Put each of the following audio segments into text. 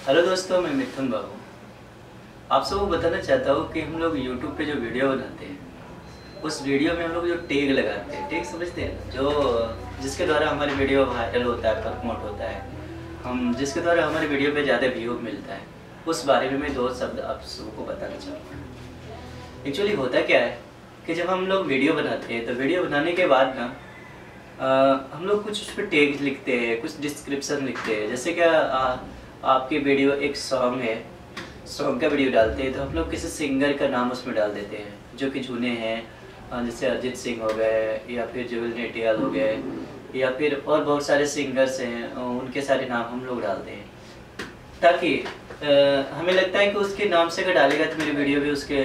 Hello दोस्तों, मैं मिथुन बाबू आप सबको बताना चाहता हूँ कि हम लोग YouTube पे जो वीडियो बनाते हैं उस वीडियो में हम लोग जो टैग लगाते हैं, टैग समझते हैं ना, जो जिसके द्वारा हमारी वीडियो वायरल होता है, प्रमोट होता है, हम जिसके द्वारा हमारी वीडियो पे ज़्यादा व्यू मिलता है, उस बारे में मैं दो शब्द आप सबको बताना चाहूँगा। एक्चुअली होता क्या है कि जब हम लोग वीडियो बनाते हैं तो वीडियो बनाने के बाद ना हम लोग कुछ उस पर टैग लिखते हैं, कुछ डिस्क्रिप्शन लिखते हैं। जैसे क्या आपकी वीडियो एक सॉन्ग है, सॉन्ग का वीडियो डालते हैं तो हम लोग किसी सिंगर का नाम उसमें डाल देते हैं जो कि जूने हैं, जैसे अरिजीत सिंह हो गए या फिर जुबिन नौटियाल हो गए या फिर और बहुत सारे सिंगर्स हैं, उनके सारे नाम हम लोग डालते हैं ताकि हमें लगता है कि उसके नाम से अगर डालेगा तो मेरी वीडियो भी उसके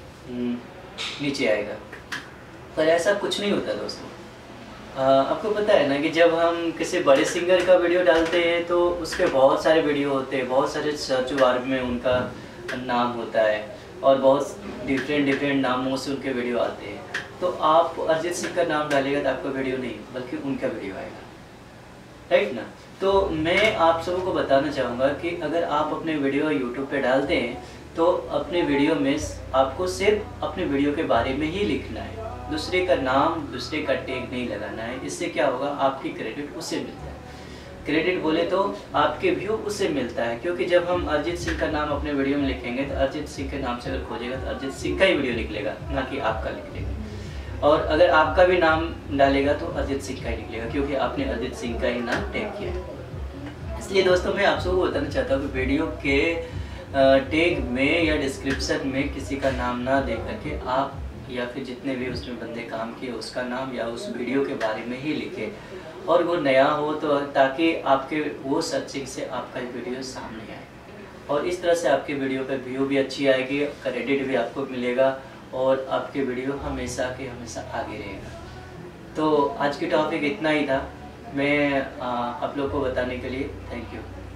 नीचे आएगा। पर ऐसा कुछ नहीं होता दोस्तों। आपको पता है ना कि जब हम किसी बड़े सिंगर का वीडियो डालते हैं तो उसके बहुत सारे वीडियो होते हैं, बहुत सारे सर्च बार में उनका नाम होता है और बहुत डिफरेंट नामों से उनके वीडियो आते हैं। तो आप अरिजीत सिंह का नाम डालिएगा तो आपका वीडियो नहीं बल्कि उनका वीडियो आएगा, राइट ना। तो मैं आप सबको को बताना चाहूँगा कि अगर आप अपने वीडियो यूट्यूब पे डालते हैं तो अपने वीडियो में आपको सिर्फ अपने वीडियो के बारे में ही लिखना है, दूसरे का नाम, दूसरे का टैग नहीं लगाना है। इससे क्या होगा, आपकी क्रेडिट उसे मिलता है। क्रेडिट बोले तो आपके व्यू उसे मिलता है, क्योंकि जब हम अरिजीत सिंह का नाम अपने वीडियो में लिखेंगे तो अरिजीत सिंह के नाम से अगर खोजेगा तो अरिजीत सिंह का ही वीडियो निकलेगा, ना कि आपका निकलेगा। और अगर आपका भी नाम डालेगा तो अरिजीत सिंह का ही निकलेगा, क्योंकि आपने अरिजीत सिंह का ही नाम टैग किया है। इसलिए दोस्तों मैं आप सबको बताना चाहता हूँ कि वीडियो के टैग में या डिस्क्रिप्शन में किसी का नाम ना दे करके आप या फिर जितने भी उसमें बंदे काम किए उसका नाम या उस वीडियो के बारे में ही लिखे और वो नया हो तो ताकि आपके वो सर्चिंग से आपका वीडियो सामने आए और इस तरह से आपके वीडियो पे व्यू भी अच्छी आएगी, क्रेडिट भी आपको मिलेगा और आपके वीडियो हमेशा के हमेशा आगे रहेगा। तो आज की टॉपिक इतना ही था, मैं आप लोग को बताने के लिए थैंक यू।